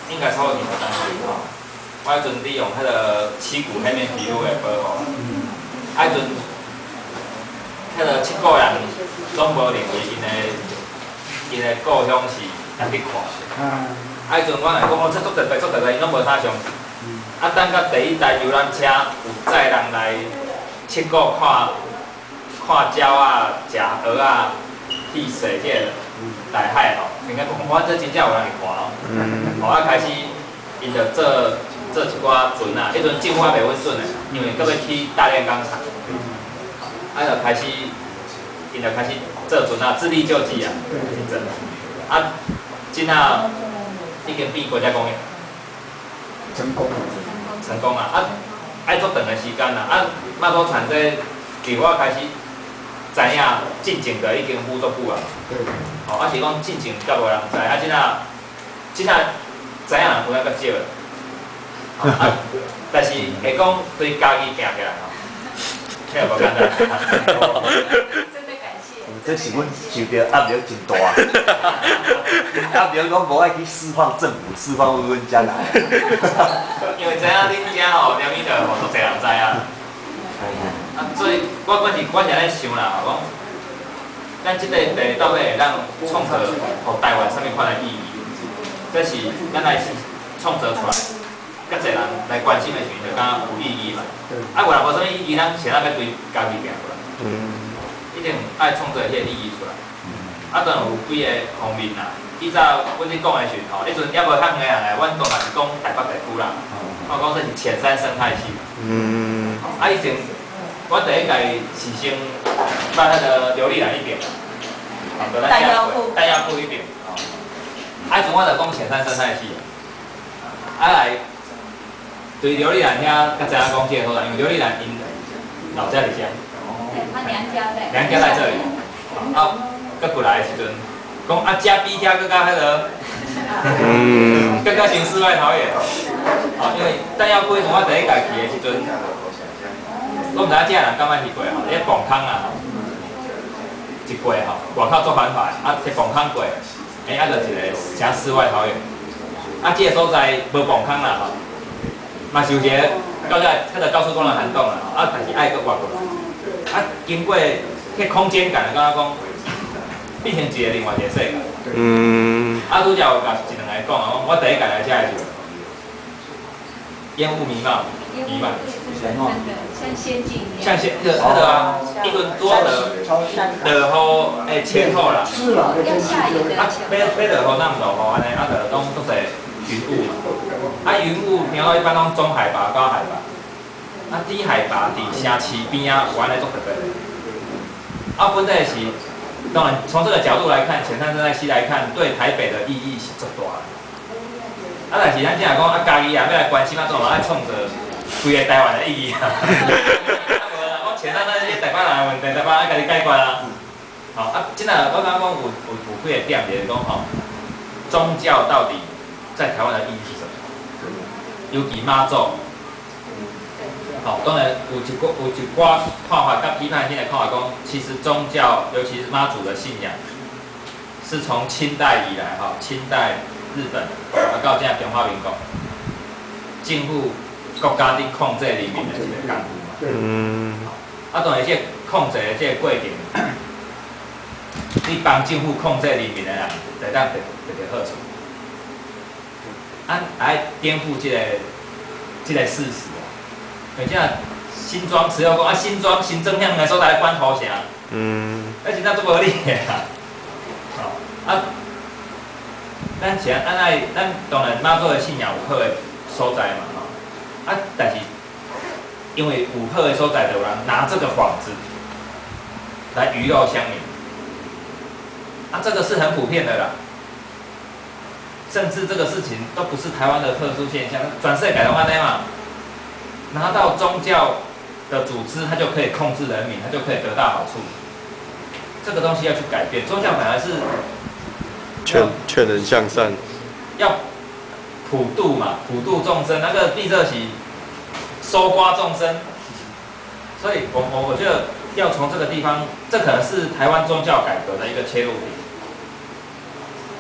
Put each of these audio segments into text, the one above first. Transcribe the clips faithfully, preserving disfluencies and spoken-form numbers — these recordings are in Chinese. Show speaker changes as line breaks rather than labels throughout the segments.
应该超过二十三岁。我迄阵利用迄个耻骨迄面皮肤的保护，啊，迄阵迄个七个人总无认为因的因的故乡是人去看。啊，迄阵我来讲，我这足特别足特别，因拢无啥上。啊，等到第一台游览车有载人来七股看看鸟啊、食蚵仔、戏水这个大海吼，应该讲我这真正有人去看咯。嗯。后啊开始，因着做做一寡船啊，迄阵政府还袂稳准的，因为搁要去大炼钢厂。啊，就开始，因就开始做船啊，自力救济啊，真正。啊，今仔已经变国家公园。
成功了。
成功啊！啊，爱足长的时间啦。啊，马祖船这，伫我开始知影进前的已经辅足久啊。哦，啊是讲进前较无人知，啊，即仔即仔知影人有影较少的。啊，但是会讲对家己行起来吼，迄个无简单。
这是阮受到压力真大，压力讲无爱去释放政府，释放阮家来。
因为知影恁遮吼，连米的吼，都侪人知啊。啊，所以我我是我是安尼想啦，讲咱即个地到底会让创造互台湾啥物款的意义？这是咱来创造出来，较侪人来关心的时阵，就感觉有意义嘛。啊，无人无啥物意义，咱先咱要对家己行过来。嗯。一定爱创造迄个意义出来。啊，当然有几个方面啦。以早阮咧讲的时阵吼，迄阵还无较远的人诶，阮当然是讲台北地区啦。我讲说是浅山生态系。嗯。啊，以前我第一届是先捌迄个琉璃兰一边，
弹药库，
弹药库一边。啊，迄阵我就讲浅山生态系。啊来，对琉璃兰遐较知影讲即个所在，因为琉璃兰因老家伫遮。
他娘家在。
娘家在这里，啊，搁过来的时阵，讲啊，遮比遐搁较迄个，嗯，更较像世外桃源。啊，因为弹药库迄阵我第一届去的时阵，我毋知影遮人敢捌去过吼，迄磅空啊，一过吼，外口做反法，啊，迄磅空过，哎，啊，就一个正世外桃源。啊，这个所在无磅空啦吼，嘛是有一个到在迄个高速公路涵洞啦，啊，但是爱搁越过来。啊，经过迄空间感，感觉讲变成一个另外一个世界。嗯。啊，拄则有甲一两个讲啊，我第一届来遮的时候，烟雾弥漫，弥漫。
像仙境一样。
像仙，那个那个啊，一轮多的，落雨诶前后啦。
是啦。
要下雨的。
啊，要要落雨，那毋落雨安尼，啊，就拢都是云雾嘛。啊，云雾然后一般拢中海拔、高海拔。啊，低海拔伫城市边啊，有安尼做特别。啊，本来是，当然从这个角度来看，浅山生态系来看，对台北的意义是足大的。啊，但是咱只来讲，啊，家己啊要来关心啊，做嘛爱创造规个台湾的意义啊。啊，无啦，我浅山生态系台北人的问题，台北人爱家己解决啊。好，啊，真啊，我感觉讲有有有几个点，就是讲吼，宗教到底在台湾的意义是什么？尤其妈祖。好，当然有一个有一寡看法，甲批判性的看法讲，其实宗教，尤其是妈祖的信仰，是从清代以来，哈，清代日本啊到现在中华民国，政府国家伫控制人民的一个工具嘛。嗯。啊，当然这控制的这个过程，你帮政府控制人民的人，就当得得到好处。啊，来颠覆这个这个事实。而且新庄持有讲啊，新庄行政向来所在关头城，嗯，而且那足无理个啦，哦，啊，咱是按爱，咱当然妈祖的信仰有好的所在嘛，吼，啊，但是因为有好的所在，就有人拿这个幌子来鱼肉乡民，啊，这个是很普遍的啦，甚至这个事情都不是台湾的特殊现象，全世界都安尼嘛。拿到宗教的组织，它就可以控制人民，它就可以得到好处。这个东西要去改变，宗教本来是
劝劝人向善，
要普度嘛，普度众生。那个地热是收刮众生，所以我我我觉得要从这个地方，这可能是台湾宗教改革的一个切入点。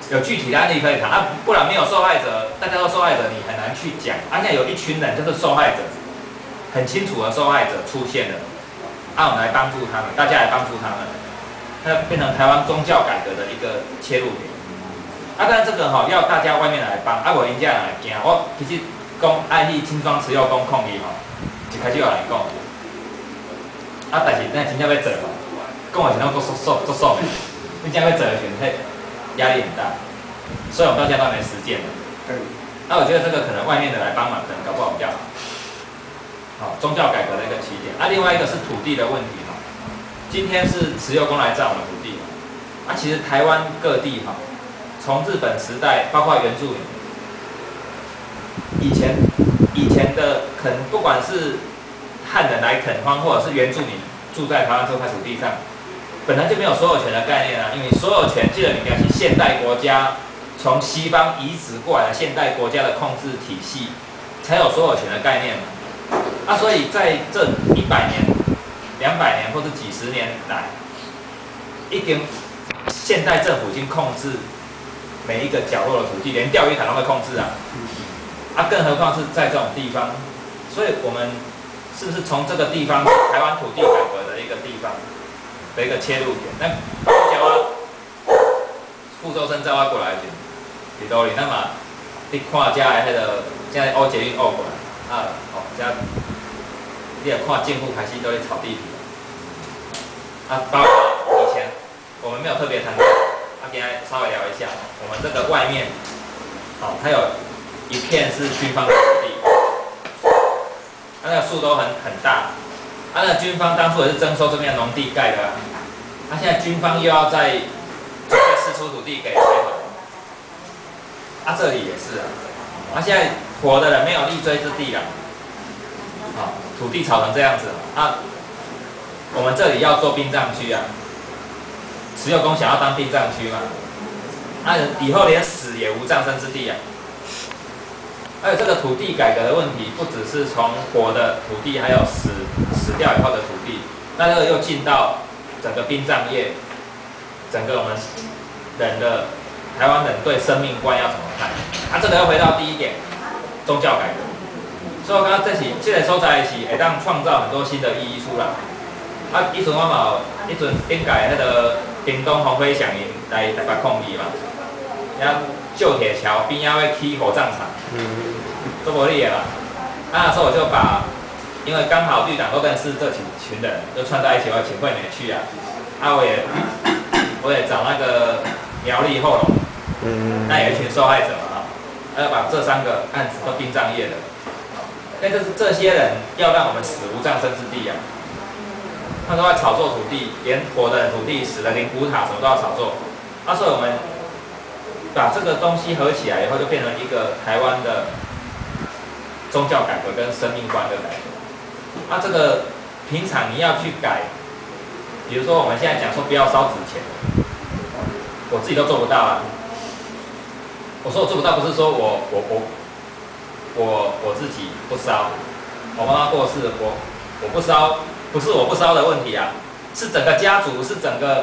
有具体的案例可以谈啊，不然没有受害者，大家都受害者，你很难去讲。啊，现在有一群人就是受害者，很清楚的受害者出现了，啊，我们来帮助他们，大家来帮助他们，那变成台湾宗教改革的一个切入点。啊，但这个吼、喔、要大家外面来帮，啊，无人家人来惊。我其实讲爱去轻装持有讲抗议吼，一开始有人讲，啊，但是咱真正要做吼，讲的时候都爽爽都爽的，你真正要做的时候，压力很大，所以我们到现在都还没实践。那我觉得这个可能外面的来帮忙，可能搞不好比较好。好，宗教改革的一个起点。啊，另外一个是土地的问题哈。今天是持有公来占我们土地，啊，其实台湾各地哈。从日本时代，包括原住民，以前以前的垦，不管是汉人来垦荒，或者是原住民住在台湾这块土地上，本来就没有所有权的概念啊。因为所有权既然你讲是现代国家从西方移植过来的现代国家的控制体系，才有所有权的概念嘛。啊，所以在这一百年、两百年或者几十年来，已经现代政府已经控制。每一个角落的土地，连钓鱼台都会控制啊，啊，更何况是在这种地方，所以我们是不是从这个地方，台湾土地改革的一个地方的一个切入点？那叫我傅周生叫我过来就，伫倒里，那么你看遮的迄个，现在欧捷运欧过来，啊，哦，遮你也看政府开始都在炒地皮，啊，包括以前我们没有特别谈到。啊，今天稍微聊一下，我们这个外面，好、哦，它有一片是军方的土地，它、啊、那个树都很很大，啊，那个军方当初也是征收这边的农地盖的、啊，啊，现在军方又要再准备释出土地给台湾，啊，这里也是啊，啊，现在活的人没有立锥之地了，好、哦，土地炒成这样子，啊，我们这里要做殡葬区啊。持有公想要当殡葬区嘛？那、啊、以后连死也无葬身之地啊！还有这个土地改革的问题，不只是从活的土地，还有死死掉以后的土地，那这个又进到整个殡葬业，整个我们人的台湾人对生命观要怎么看？啊，这个又回到第一点，宗教改革。所以我刚刚这起这个收在一起，会当创造很多新的意义出来。啊，以前我嘛，以前顶届迄个屏东鸿飞响应来台北抗议嘛，然后旧铁桥边仔要起火葬场，都无理的啦。啊，那时候我就把，因为刚好绿党都认识这群群人，就串在一起，我请惠美去啊。啊，我也我也找那个苗栗后龙，嗯，那有一群受害者嘛，啊，要把这三个案子都殡葬业的，那就是这些人要让我们死无葬身之地啊。他都在炒作土地，连活的土地、死的灵骨塔什么都要炒作。啊，所以我们把这个东西合起来以后，就变成一个台湾的宗教改革跟生命观的改革。啊，这个平常你要去改，比如说我们现在讲说不要烧纸钱，我自己都做不到啊。我说我做不到，不是说我我我我我自己不烧，我妈妈过世，我我不烧。不是我不烧的问题啊，是整个家族，是整个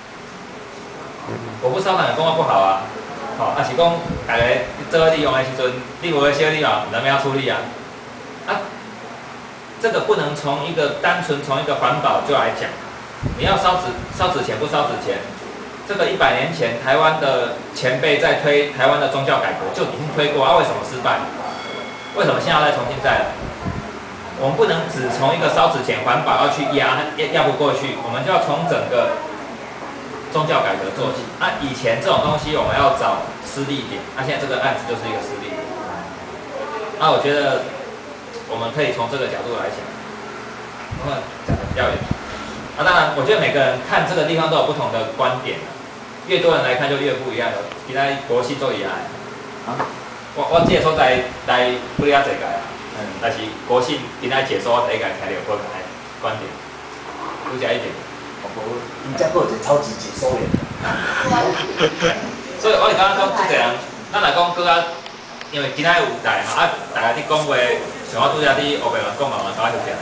我不烧，当然讲我不好啊。好、哦，啊是讲大家做利用的时阵，你无小利嘛，人们要出力啊。啊，这个不能从一个单纯从一个环保就来讲，你要烧纸烧纸钱不烧纸钱，这个一百年前台湾的前辈在推台湾的宗教改革就已经推过啊，为什么失败？为什么现在要再重新再来？我们不能只从一个烧纸钱环保要去压压压不过去，我们就要从整个宗教改革做起。啊，以前这种东西我们要找施力点，那、啊、现在这个案子就是一个施力点。那、啊、我觉得我们可以从这个角度来讲，我们讲的比较远。啊，当然，我觉得每个人看这个地方都有不同的观点，越多人来看就越不一样的。其他国系做以来，啊，我我这个所在来不了这个啊。嗯，但是国信今仔解说第一个听到不同的观点，多加一点。
无，人家佫有一个超级解说员。
所以我哋刚刚讲，即个人，咱来讲，佫较因为今仔有来嘛，啊，大家伫讲话，像我拄则伫黑白文讲嘛，我赶快就起来。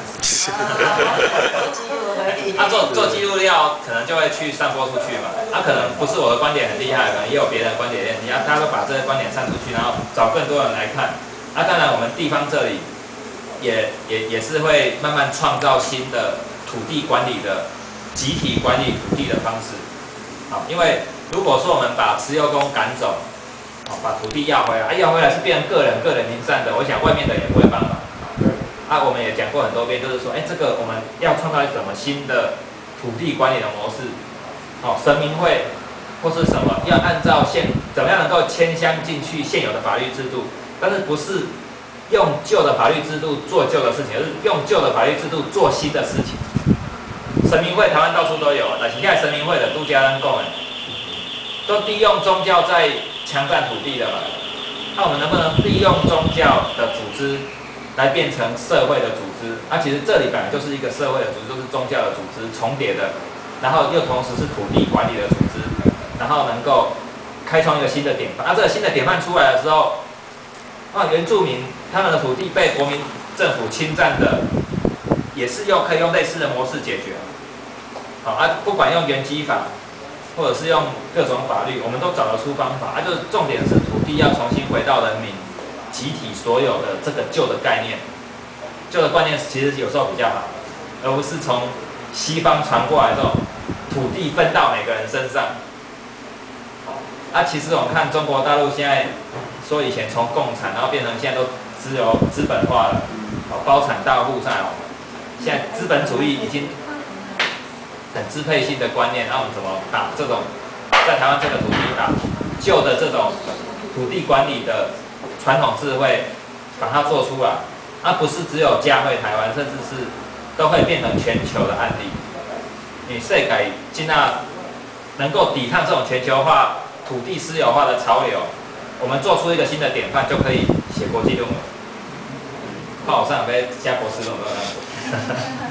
啊，做做记录料，可能就会去散播出去嘛。啊，可能不是我的观点很厉害，可能也有别人的观点也很厉害。大家都把这个观点散出去，然后找更多人来看。啊，当然我们地方这里也也也是会慢慢创造新的土地管理的集体管理土地的方式。好，因为如果说我们把持有工赶走，好，把土地要回来，啊，要回来是变成个人个人营占的，我想外面的也不会帮忙。啊，我们也讲过很多遍，就是说，哎，这个我们要创造一种新的土地管理的模式，哦，神明会或是什么，要按照现怎么样能够迁乡进去现有的法律制度，但是不是用旧的法律制度做旧的事情，而是用旧的法律制度做新的事情。神明会台湾到处都有，但是现在神明会的杜家人讲的，都利用宗教在强占土地的嘛，那我们能不能利用宗教的组织？来变成社会的组织，啊，其实这里本来就是一个社会的组织，都是宗教的组织重叠的，然后又同时是土地管理的组织，然后能够开创一个新的典范。啊，这个新的典范出来的时候，啊，原住民他们的土地被国民政府侵占的，也是用可以用类似的模式解决。好啊，不管用原基法，或者是用各种法律，我们都找得出方法。啊，就是重点是土地要重新回到人民集体所有的这个旧的概念，旧的观念其实有时候比较好，而不是从西方传过来这种土地分到每个人身上。啊，其实我们看中国大陆现在说以前从共产，然后变成现在都只有资本化了，包产到户上来，现在资本主义已经很支配性的观念，那我们怎么把这种在台湾这个土地把旧的这种土地管理的传统智慧把它做出来，而、啊、不是只有加惠台湾，甚至是都会变成全球的案例。你世界尽量能够抵抗这种全球化、土地私有化的潮流，我们做出一个新的典范，就可以写国际论文。怕我上来被加博士论文。